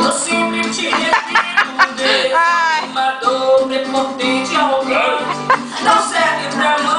Eu sempre te repito, Deus, uma dor prepotente e arrogante não serve pra